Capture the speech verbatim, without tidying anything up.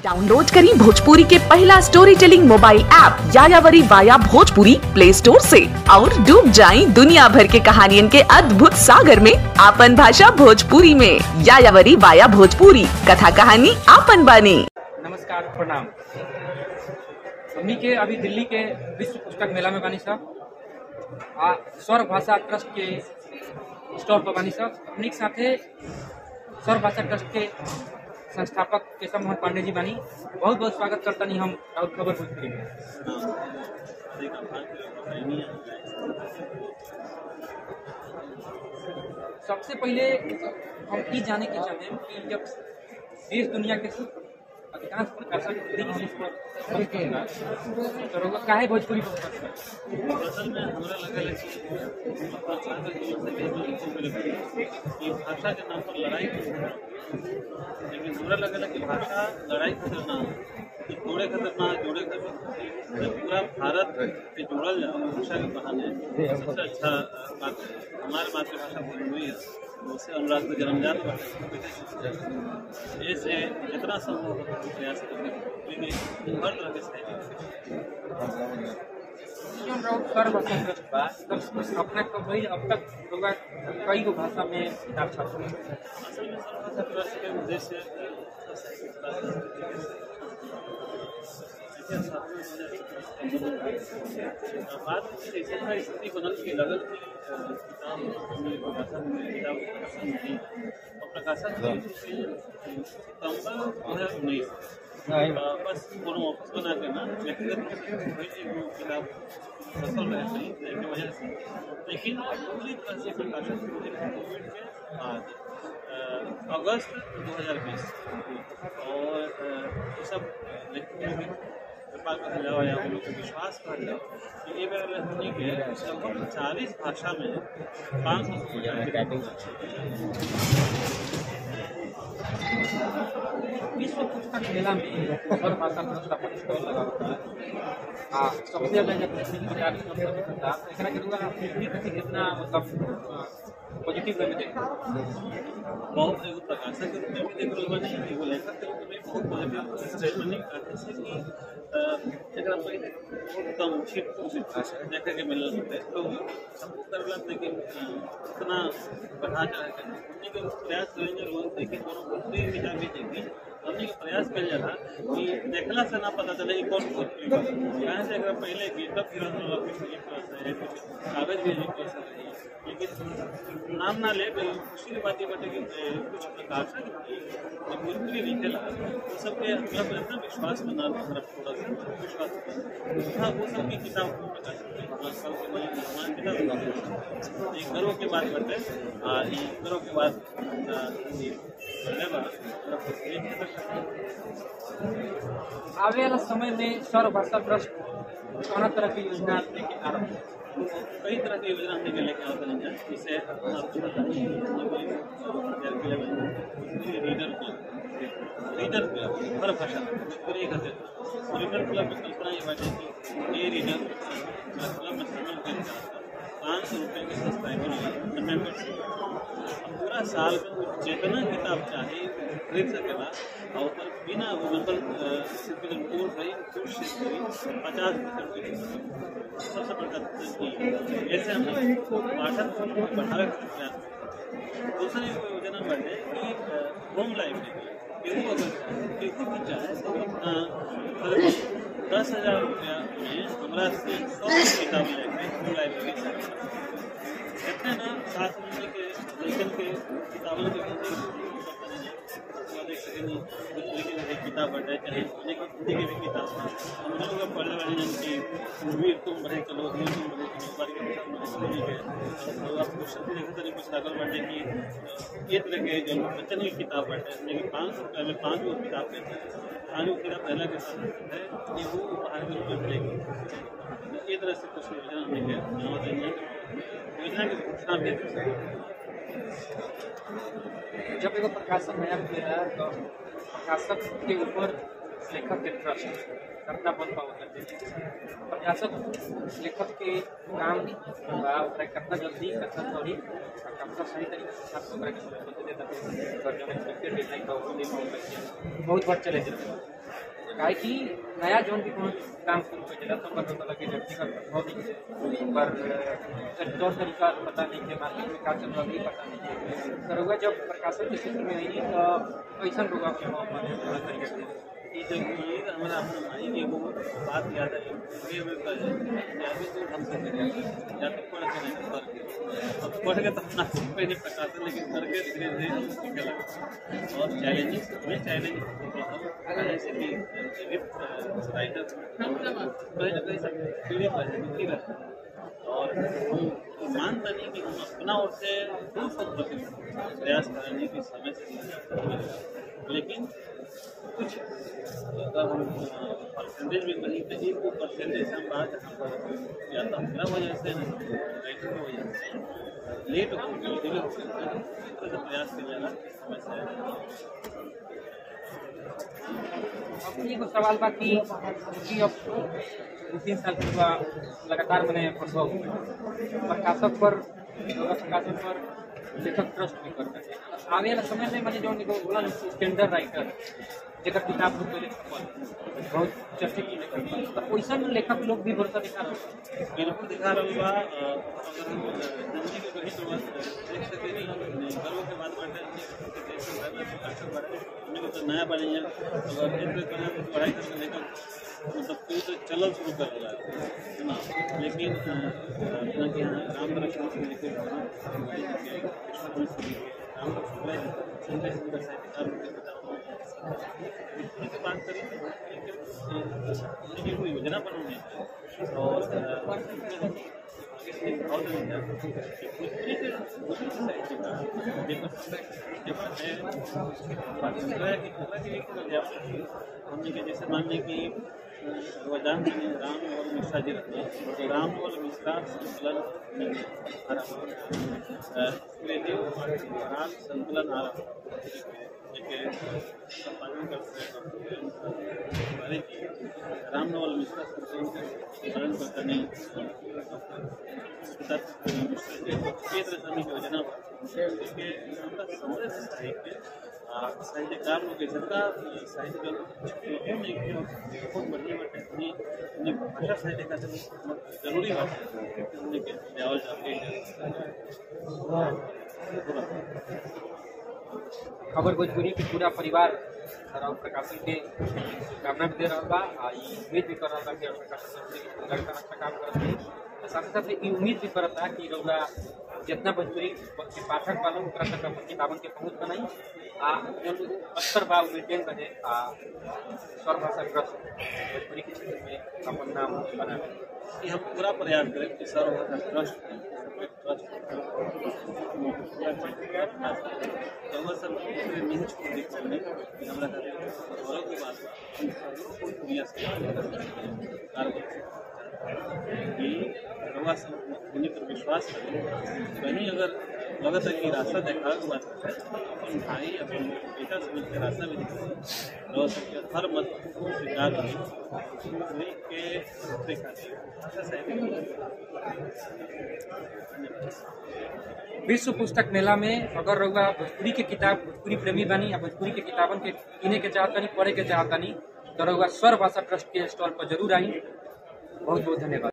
Download करें भोजपुरी के पहला story telling mobile app Yayavari via Bhojpuri play store से और डूब जाएं दुनिया भर के कहानियन के अद्भुत सागर में आपन भाषा भोजपुरी में। यायावरी वाया भोजपुरी, कथा कहानी आपन बानी। नमस्कार, प्रणाम। हमनी के अभी दिल्ली के विश्व पुस्तक मेला में बानी साहब, आ स्वर भाषा ट्रस्ट के स्टॉल पर बानी साहब। हमनी के साथे स्वर भाषा ट्रस्ट के संस्थापक केशव मोहन पांडे जी बानी। बहुत बहुत स्वागत करता नहीं हम और खबर भोजपुरी में। सबसे पहले हम ये जाने के चाहते हैं कि जब देश दुनिया के अधिकांश प्रकाशक तो काहे भोजपुरी असल में हमरा लगल है कि भाषा के नाम पर लड़ाई, लेकिन हमरा लगल है कि भाषा लड़ाई खातिर ना, जोड़े खातिर ना, जोड़े खातिर जब पूरा भारत से जोड़ल जाओ भाषा के बहाने सबसे अच्छा बात है। हमारे मातृभाषा भोजपुरी है, उससे अनुराग को जन्मजात ऐसे जितना संभव प्रयास करने हर तरह के अपना कभी अब तक कई गो भाषा में किताब छापे। असल में सर्वभाषा ट्रस्ट के उद्देश्य बाद में ऐसा स्थिति बनल की लगल की किताब भाषा में किताब और प्रकाशन सितंबर दो हजार उन्नीस बस कोनो ऑफिस बना के ना व्यक्तिगत किताब फसल रहे नहीं की वजह से, लेकिन पूरी तरह से प्रकाशन कोविड के बाद अगस्त दो हजार बीस और सब जाओ या उन लोग को विश्वास कर जाओ कि ये बार हमने के लगभग चालीस भाषा में पाँच सौ विश्व पुस्तक मेला में स्वर भाषा ट्रस्ट अपन स्टॉल लगा होता है। सबसे ज्यादा जब एकरा के रुआ कितना मतलब पॉजिटिव वे में देखा, बहुत एगो प्रकाशक के रूप में देख रहल बानी, एगो लेखक के रूप में बहुत पॉजिटिव स्टेटमेंट आते से कि एकरा पहले बहुत कम छिट देखे के मिलल होते तो सब करला, लेकिन इतना बढ़ा चढ़ा के हमनी के प्रयास करेंगे रोज देखे कोनो भोजपुरी किताब भी देखी हमने प्रयास कर रहा कि देखला से ना पता चले कौन भोजपुरी भाषा यहाँ से अगर पहले गिरतब फिर कागज भी लेकिन नाम ना ले, खुशी की बात ये बात है कि कुछ प्रकाशक भोजपुरी लिखेला वो सबके मतलब इतना विश्वास बना तरफ थोड़ा सा विश्वास हाँ वो सबकी किताब एक गर्व के बात करते हैं, गर्व के बाद आवे वाला समय में स्वर भाषा ट्रस्ट कौन तरह की योजना लेके आ रहा है? कई तरह की योजना हमने के लेके आते हैं, जिससे रीडर क्लब रीडर क्लब हर भाषा पूरी खाते रीडर क्लब में कल्पना ये बात है कि ये रीडर क्लब में शामिल कर पाँच सौ रुपये के सब्सक्राइबर मेम्बरशिप पूरा साल में जितना किताब चाहे खरीद सकेला और पर बिना वो मतलब कोर्स रही कोर्स से पचास परसेंट सबसे बड़ा ऐसे हम भाषा को बढ़ावे का प्रयास। दूसरी योजना बढ़े कि होम लाइब्रेरी केहू अगर केहू भी चाहे दस हजार रुपया में हमारा से सौ किताब लेके होम लाइब्रेरी इतने ना साथ मिल के लेखन के किताबों के देख सकेंगे किताब बढ़े चाहे हिंदी की भी किताब हम लोग पढ़ने वाले जन की तुम बढ़े चलो वीर तुम बढ़े चलो बारी के तो आपको शक्ति देखे तो कुछ लागल बढ़े कि ये तरह के जो बच्चन की किताब बढ़े लेकिन पाँच सौ रुपये में पाँच गो किताब देते हैं आगे किताब पहला के साथ है कि वो उपहार के रूप में मिलेगी। ये तरह से कुछ योजना हमने योजना की घोषणा भी जब एगो प्रकाशन नया खुलेला तो प्रकाशक के ऊपर लेखक के ट्रस्ट करना बन पाओ करते प्रकाशक लेखक के काम बा ओकरा कितना जल्दी कितना थोड़ी कितना सही तरीके से साफ ओकरा के सोच देता है कर जो एक्सपेक्टेड डेडलाइन का वो दे पाओ बहुत बार चले जाते काहे कि नया जोन भी कोनो काम शुरू कर देला तो पता लगे व्यक्तिगत भौतिक पर तौर तरीका पता नहीं है मार्केट में का चल रहा है पता नहीं है करूँगा जब प्रकाशन के क्षेत्र में आई तो ऐसा होगा तरीके से ये हमारा अपना मानी कि वो बात याद है ये में अभी तो हम से या तो पढ़ के नहीं कर अब पढ़ के तो अपना पहले प्रकाशन लेकिन करके धीरे धीरे सीखने लगे और चैलेंजेस में चैलेंज जैसे कि राइटर कई कई पीढ़ी पर और हम मानता नहीं कि हम अपना ओर से फुल प्रयास करने की समय से लेकिन कुछ अगर हम परसेंटेज में कहीं कहीं वो परसेंटेज हम बात या तो हमारा वजह से राइटर की वजह से लेट हो गई डिले हो गई प्रयास करने वाला समय से अपनी को सवाल बाकी कि अब दो तीन साल के बाद लगातार मैंने प्रभाव प्रकाशक पर प्रकाशक पर लेखक ट्रस्ट भी करता है आगे वाला समय में मैंने जो बोला स्टैंडर्ड राइटर जेकर किताब रूप में बहुत चर्चित की लेखक तो वैसा लेखक लोग भी भरोसा दिखा रहे हैं बिल्कुल दिखा रहा हुआ अगर हम जिंदगी के कहीं तो देख सकते नहीं गर्व के बाद बैठे तो नया बने अगर एक पढ़ाई करके लेकर मतलब कोई तो चलन शुरू कर रहा है ना लेकिन अपना कि राम दर्शन से लेकर राम सुंदर साहित्यकार की बात करें लेकिन कोई योजना बनाने और हमने के जैसे मान लें कि वरदान राम और मिश्रा जी रहते हैं तो राम और मिश्रा संकलन राम संकलन आ रहा संपादन करते हैं राम नवल मिश्रा संकलन करता नहीं क्षेत्र समी की योजना समृद्ध साहित्य साहित्यकार लोग सबका साहित्य बहुत बढ़िया बात है उन्हें उन्हें भाषा साहित्य का जरूरी बात है उन्हें देवल खबर भोजपुरी के पूरा परिवार प्रकाशन के कामना भी दे रहा बा उम्मीद भी कर रहा कि प्रकाशन लड़का अच्छा काम करते हैं साथ साथ ये उम्मीद भी करता है कि रउरा जितना भोजपुरी के पाठक वालों ओकरा तक अपन किताबन के पहुँच बनाई आ जो अक्सर बा मेंटेन करे आ स्वर भाषा ग्रस्त भोजपुरी के क्षेत्र में अपन नाम बना कि हम पूरा प्रयास करें कि स्वर भाषा ट्रस्ट सब नहीं छोड़ देखते हैं हमारा गौरव की बात दुनिया से उन्हीं पर विश्वास करें कहीं अगर लगत है कि रास्ता देखा के बात अपन भाई अपन बेटा समझ के रास्ता भी दिखा सकते हर मत स्वीकार के विश्व पुस्तक मेला में अगर रउआ भोजपुरी के किताब भोजपुरी प्रेमी बनी या भोजपुरी के किताबन के किने के चाहतनी पढ़े के चाहतनी तो रउआ स्वर भाषा ट्रस्ट के स्टॉल पर जरूर आई बहुत बहुत धन्यवाद।